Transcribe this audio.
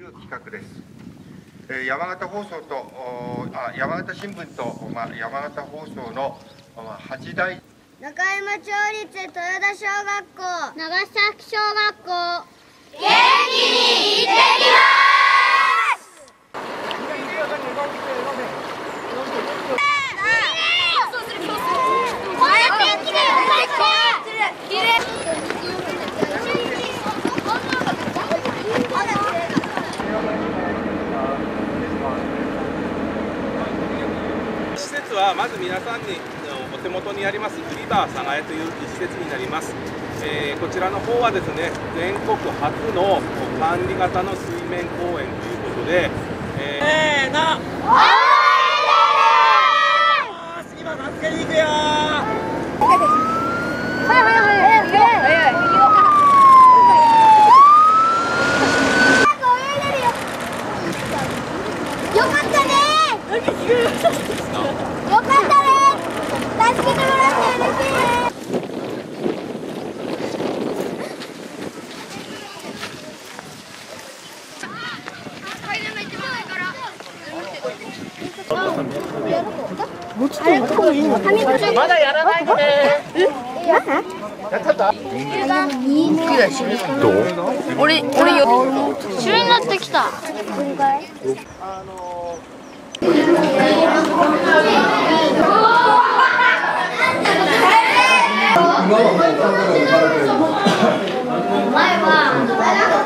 る企画です。山形放送と山形新聞と、山形放送の8大中山町立豊田小学校、長崎小学校、元気に行ってきます。 施設はまず皆さんにお手元にありますフリバーサガエという施設になります。こちらの方はですね、全国初の管理型の水面公園ということで、せーの、次は助けに行くよよかったね。よかったね。助けてもらって嬉しい。 まだやらないでね。 どう？ 俺よ。 一緒になってきた。前は